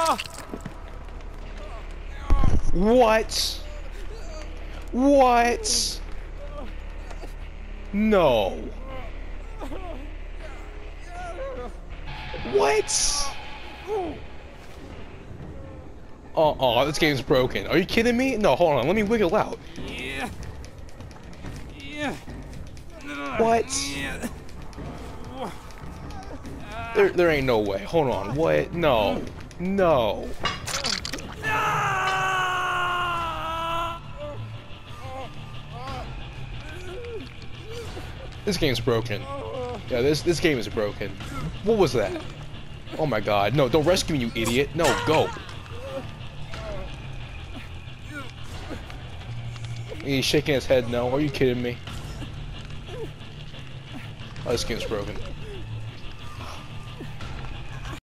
What? What? No. What? Oh, this game's broken. Are you kidding me? No, hold on. Let me wiggle out. What? There ain't no way. Hold on. What? No. No. This game's broken. Yeah, this game is broken. What was that? Oh my god. No, don't rescue me, you idiot. No, go. He's shaking his head no. Are you kidding me? Oh, this game's broken.